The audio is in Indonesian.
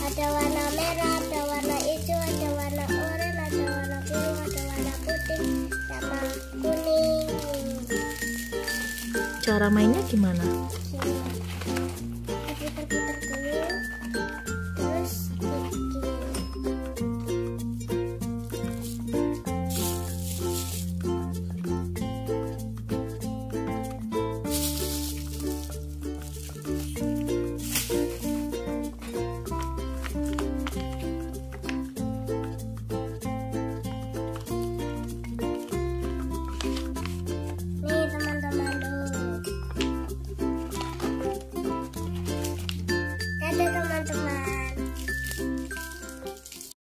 Ada warna merah, ada warna hijau, ada warna oranye, ada warna biru, ada warna putih, sama kuning. Cara mainnya gimana?